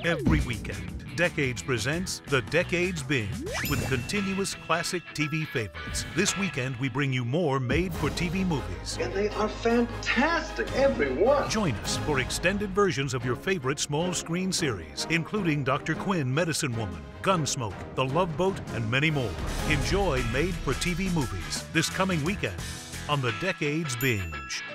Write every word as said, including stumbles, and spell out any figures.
Every weekend, Decades presents The Decades Binge with continuous classic T V favorites. This weekend, we bring you more made-for-T V movies. And they are fantastic, every one. Join us for extended versions of your favorite small-screen series, including Doctor Quinn, Medicine Woman, Gunsmoke, The Love Boat, and many more. Enjoy made-for-T V movies this coming weekend on The Decades Binge.